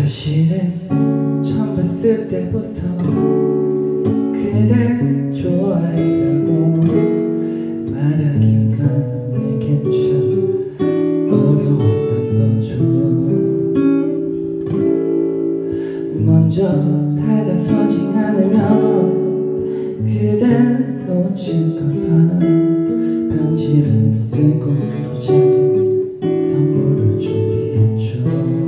사실은 처음 봤을 때부터 그댈 좋아했다고 말하기가 내겐 참 어려웠던 거죠. 먼저 다가서지 않으면 그댈 놓칠까봐 편지를 쓰고 또 작은 선물을 준비했죠.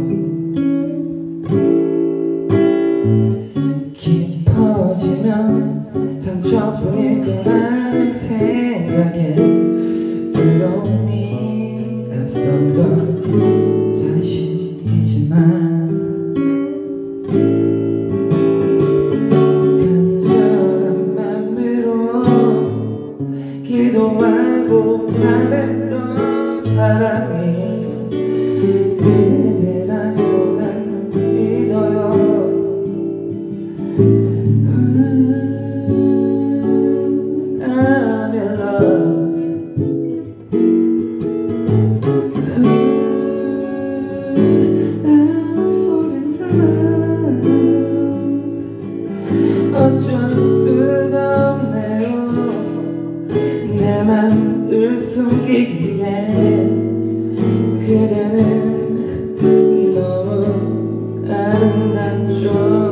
깊어지면 상처뿐일 거라는 생각에 두려움이 앞선 건 사실이지만 간절한 맘으로 기도하고 바랬던 사람이 그대라고 난 믿어요. I'm in love. I'm falling in love. 어쩔 수가 없네요. 내 맘을 숨기기에 그대는 너무 아름답죠.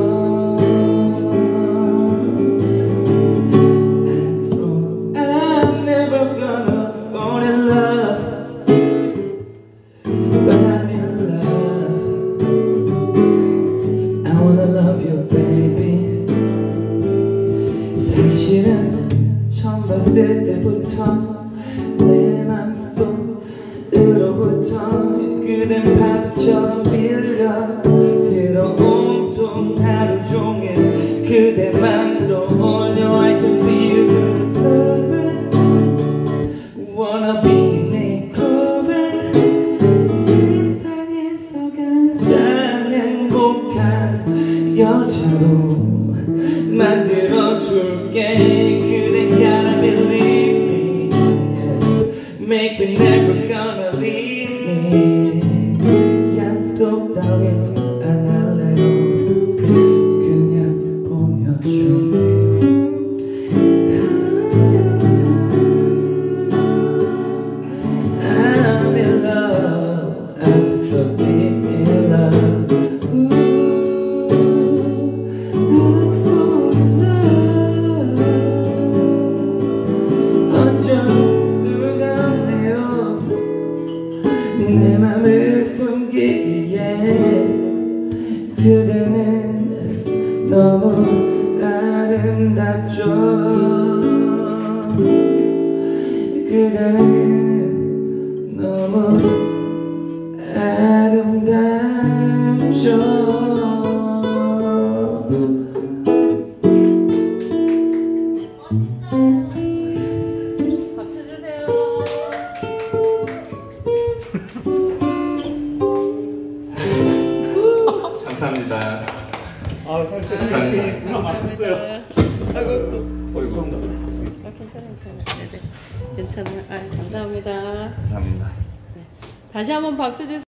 사실은 처음 봤을 때부터 내 맘속으로부터 그댄 파도처럼 밀려 들어온 하루 종일 그대 맘도 올려 I can be your lover wanna be 내 clover 세상에서 가장 행복한 여자로 만들어줄게. 그대 gotta believe me, make you never gonna leave me. 약속 따윈 안 할래요. 그냥 보여줄게요. I'm in love, I'm so deep in love. 내 맘을 숨기기에 그대는 너무 아름답죠. 그대는 너무 아름답죠. 감사합니다. 아, 선생님 음악 맡았어요. 아이고, 어이구. 괜찮아요. 네네. 괜찮아요. 아, 감사합니다. 감사합니다. 다시 한번 박수 주세요.